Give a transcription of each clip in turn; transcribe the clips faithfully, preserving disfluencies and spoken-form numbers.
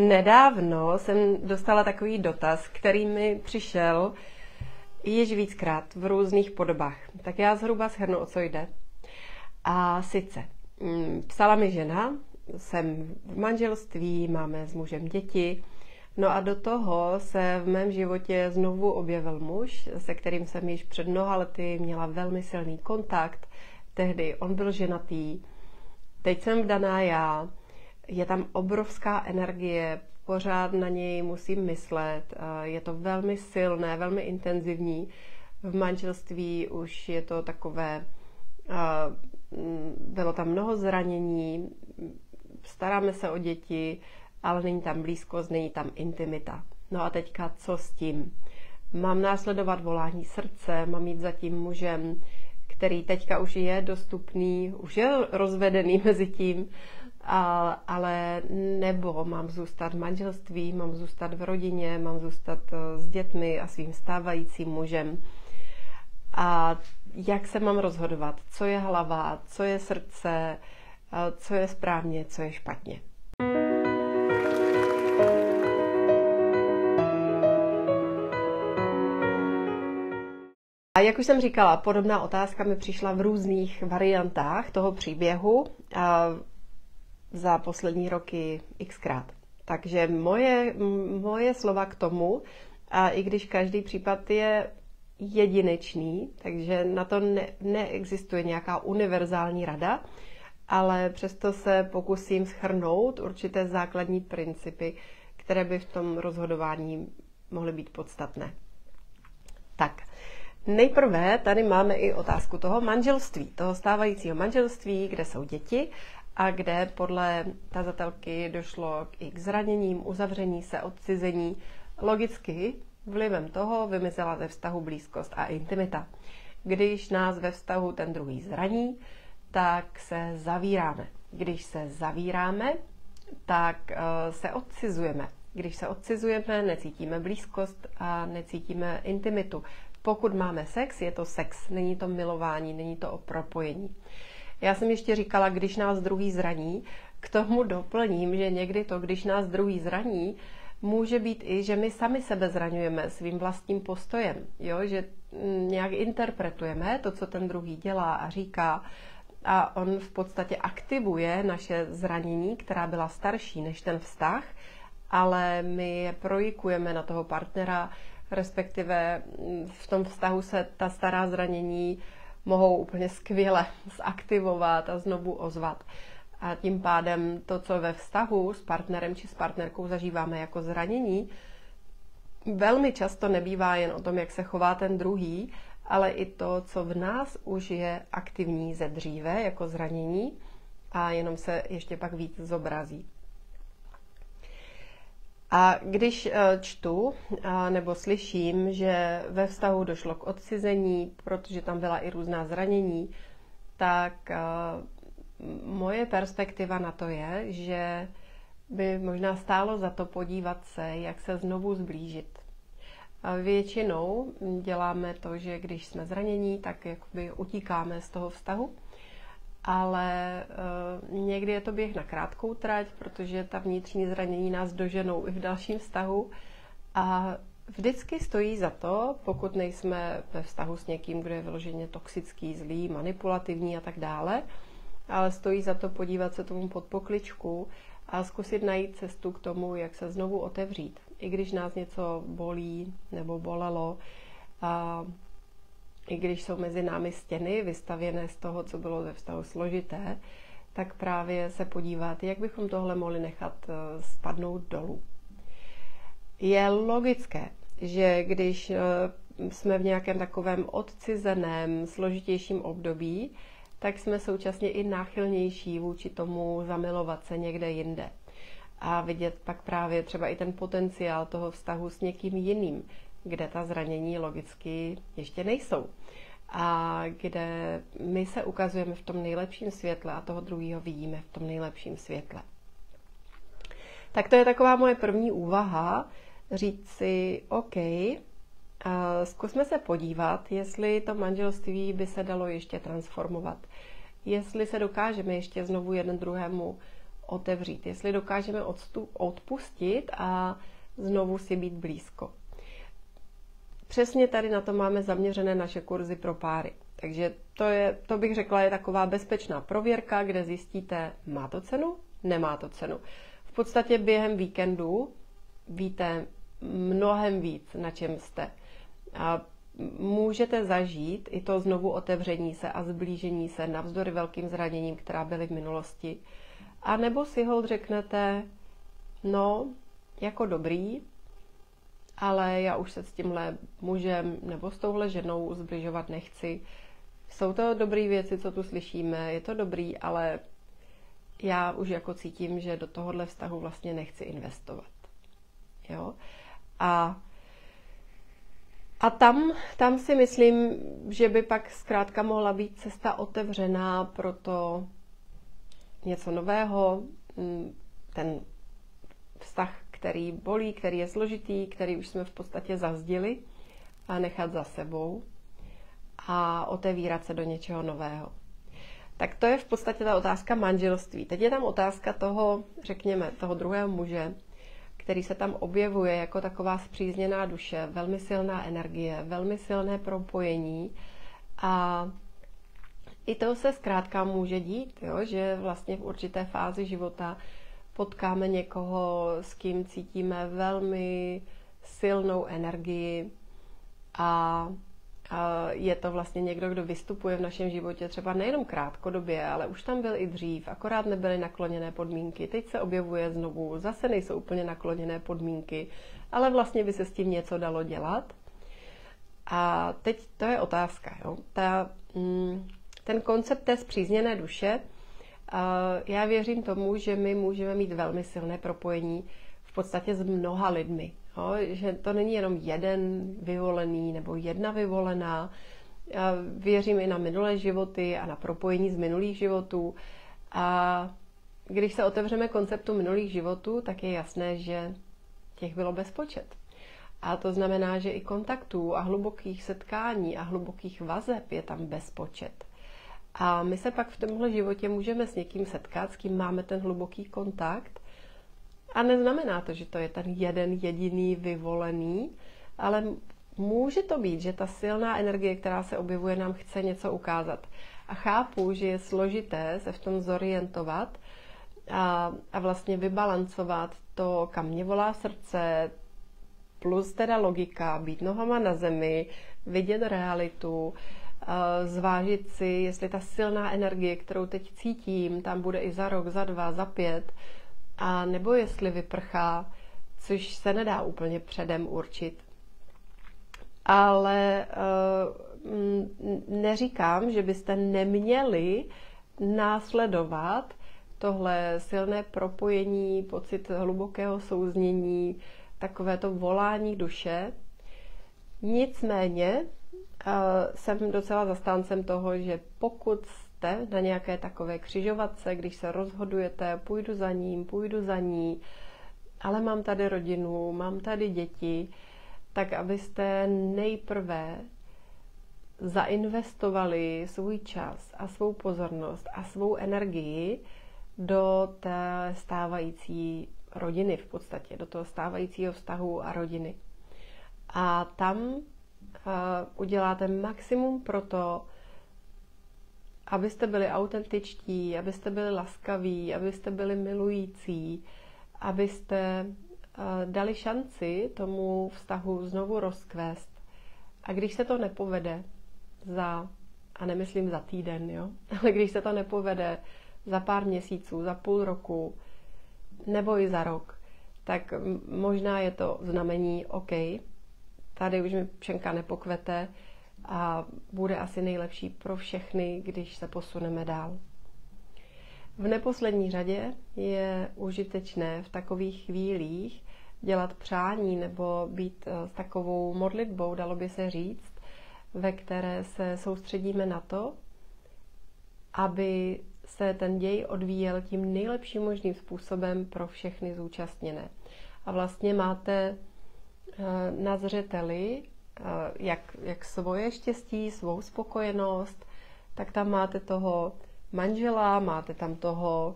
Nedávno jsem dostala takový dotaz, který mi přišel již víckrát v různých podobách. Tak já zhruba shrnu, o co jde. A sice, psala mi žena, jsem v manželství, máme s mužem děti, no a do toho se v mém životě znovu objevil muž, se kterým jsem již před mnoha lety měla velmi silný kontakt. Tehdy on byl ženatý, teď jsem vdaná já, je tam obrovská energie, pořád na něj musím myslet, je to velmi silné, velmi intenzivní. V manželství už je to takové, bylo tam mnoho zranění, staráme se o děti, ale není tam blízkost, není tam intimita. No a teďka co s tím? Mám následovat volání srdce, mám jít za tím mužem, který teďka už je dostupný, už je rozvedený mezi tím, a, ale nebo mám zůstat v manželství, mám zůstat v rodině, mám zůstat s dětmi a svým stávajícím mužem. A jak se mám rozhodovat? Co je hlava, co je srdce, co je správně, co je špatně? A jak už jsem říkala, podobná otázka mi přišla v různých variantách toho příběhu a za poslední roky xkrát. Takže moje, moje slova k tomu, a i když každý případ je jedinečný, takže na to ne, neexistuje nějaká univerzální rada, ale přesto se pokusím shrnout určité základní principy, které by v tom rozhodování mohly být podstatné. Tak, nejprve tady máme i otázku toho manželství, toho stávajícího manželství, kde jsou děti a kde podle tazatelky došlo i k zraněním, uzavření se, odcizení. Logicky vlivem toho vymizela ze vztahu blízkost a intimita. Když nás ve vztahu ten druhý zraní, tak se zavíráme. Když se zavíráme, tak se odcizujeme. Když se odcizujeme, necítíme blízkost a necítíme intimitu. Pokud máme sex, je to sex, není to milování, není to o propojení. Já jsem ještě říkala, když nás druhý zraní, k tomu doplním, že někdy to, když nás druhý zraní, může být i, že my sami sebe zraňujeme svým vlastním postojem, jo? Že nějak interpretujeme to, co ten druhý dělá a říká, a on v podstatě aktivuje naše zranění, která byla starší než ten vztah, ale my je projikujeme na toho partnera, respektive v tom vztahu se ta stará zranění mohou úplně skvěle zaktivovat a znovu ozvat. A tím pádem to, co ve vztahu s partnerem či s partnerkou zažíváme jako zranění, velmi často nebývá jen o tom, jak se chová ten druhý, ale i to, co v nás už je aktivní ze dříve jako zranění a jenom se ještě pak víc zobrazí. A když čtu nebo slyším, že ve vztahu došlo k odcizení, protože tam byla i různá zranění, tak moje perspektiva na to je, že by možná stálo za to podívat se, jak se znovu zblížit. Většinou děláme to, že když jsme zranění, tak jakoby utíkáme z toho vztahu, ale uh, někdy je to běh na krátkou trať, protože ta vnitřní zranění nás doženou i v dalším vztahu a vždycky stojí za to, pokud nejsme ve vztahu s někým, kdo je vyloženě toxický, zlý, manipulativní a tak dále, ale stojí za to podívat se tomu pod pokličku a zkusit najít cestu k tomu, jak se znovu otevřít. I když nás něco bolí nebo bolelo, a i když jsou mezi námi stěny vystavěné z toho, co bylo ve vztahu složité, tak právě se podívat, jak bychom tohle mohli nechat spadnout dolů. Je logické, že když jsme v nějakém takovém odcizeném, složitějším období, tak jsme současně i náchylnější vůči tomu zamilovat se někde jinde. A vidět pak právě třeba i ten potenciál toho vztahu s někým jiným, kde ta zranění logicky ještě nejsou. A kde my se ukazujeme v tom nejlepším světle a toho druhého vidíme v tom nejlepším světle. Tak to je taková moje první úvaha, říct si, OK, zkusme se podívat, jestli to manželství by se dalo ještě transformovat. Jestli se dokážeme ještě znovu jeden druhému otevřít, jestli dokážeme odstup, odpustit a znovu si být blízko. Přesně tady na to máme zaměřené naše kurzy pro páry. Takže to, je, to bych řekla, je taková bezpečná prověrka, kde zjistíte, má to cenu, nemá to cenu. V podstatě během víkendu víte mnohem víc, na čem jste. A můžete zažít i to znovu otevření se a zblížení se navzdory velkým zraněním, která byly v minulosti. A nebo si hold řeknete, no, jako dobrý, ale já už se s tímhle mužem nebo s touhle ženou zbližovat nechci. Jsou to dobré věci, co tu slyšíme, je to dobrý, ale já už jako cítím, že do tohohle vztahu vlastně nechci investovat. Jo? A, a tam, tam si myslím, že by pak zkrátka mohla být cesta otevřená pro to něco nového, ten vztah, který bolí, který je složitý, který už jsme v podstatě zazdili, a nechat za sebou a otevírat se do něčeho nového. Tak to je v podstatě ta otázka manželství. Teď je tam otázka toho, řekněme, toho druhého muže, který se tam objevuje jako taková spřízněná duše, velmi silná energie, velmi silné propojení a i to se zkrátka může dít, jo? Že vlastně v určité fázi života potkáme někoho, s kým cítíme velmi silnou energii a je to vlastně někdo, kdo vystupuje v našem životě třeba nejenom krátkodobě, ale už tam byl i dřív, akorát nebyly nakloněné podmínky. Teď se objevuje znovu, zase nejsou úplně nakloněné podmínky, ale vlastně by se s tím něco dalo dělat. A teď to je otázka. Jo? Ta, ten koncept té spřízněné duše, já věřím tomu, že my můžeme mít velmi silné propojení v podstatě s mnoha lidmi. Jo, že to není jenom jeden vyvolený nebo jedna vyvolená. Já věřím i na minulé životy a na propojení z minulých životů. A když se otevřeme konceptu minulých životů, tak je jasné, že těch bylo bezpočet. A to znamená, že i kontaktů a hlubokých setkání a hlubokých vazeb je tam bezpočet. A my se pak v tomhle životě můžeme s někým setkat, s kým máme ten hluboký kontakt. A neznamená to, že to je ten jeden jediný vyvolený, ale může to být, že ta silná energie, která se objevuje, nám chce něco ukázat. A chápu, že je složité se v tom zorientovat a, a vlastně vybalancovat to, kam mě volá srdce, plus teda logika, být nohama na zemi, vidět realitu, zvážit si, jestli ta silná energie, kterou teď cítím, tam bude i za rok, za dva, za pět, a nebo jestli vyprchá, což se nedá úplně předem určit. Ale uh, neříkám, že byste neměli následovat tohle silné propojení, pocit hlubokého souznění, takové to volání duše. Nicméně uh, jsem docela zastáncem toho, že pokud jste na nějaké takové křižovatce, když se rozhodujete, půjdu za ním, půjdu za ní, ale mám tady rodinu, mám tady děti, tak abyste nejprve zainvestovali svůj čas a svou pozornost a svou energii do té stávající rodiny v podstatě, do toho stávajícího vztahu a rodiny. A tam uh, uděláte maximum pro to, abyste byli autentičtí, abyste byli laskaví, abyste byli milující, abyste uh, dali šanci tomu vztahu znovu rozkvést. A když se to nepovede za, a nemyslím za týden, jo, ale když se to nepovede za pár měsíců, za půl roku, nebo i za rok, tak možná je to znamení, OK, tady už mi pšenka nepokvete a bude asi nejlepší pro všechny, když se posuneme dál. V neposlední řadě je užitečné v takových chvílích dělat přání nebo být s takovou modlitbou, dalo by se říct, ve které se soustředíme na to, aby se ten děj odvíjel tím nejlepším možným způsobem pro všechny zúčastněné. A vlastně máte na zřeteli jak, jak svoje štěstí, svou spokojenost, tak tam máte toho manžela, máte tam toho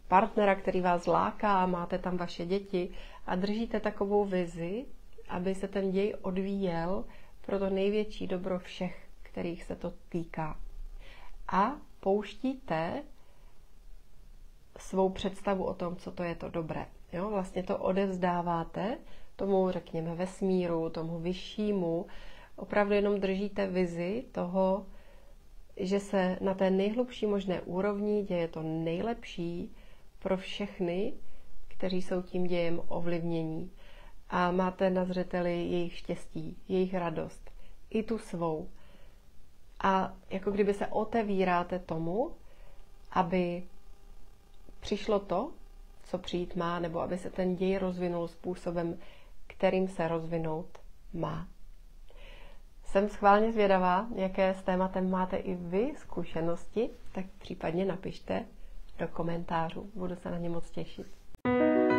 partnera, který vás láká, máte tam vaše děti a držíte takovou vizi, aby se ten děj odvíjel pro to největší dobro všech, kterých se to týká. A pouštíte svou představu o tom, co to je to dobré. Jo? Vlastně to odevzdáváte tomu, řekněme, vesmíru, tomu vyššímu. Opravdu jenom držíte vizi toho, že se na té nejhlubší možné úrovni děje to nejlepší pro všechny, kteří jsou tím dějem ovlivnění. A máte na zřeteli jejich štěstí, jejich radost, i tu svou. A jako kdyby se otevíráte tomu, aby přišlo to, co přijít má, nebo aby se ten děj rozvinul způsobem, kterým se rozvinout má. Jsem schválně zvědavá, jaké s tématem máte i vy zkušenosti, tak případně napište do komentářů. Budu se na ně moc těšit.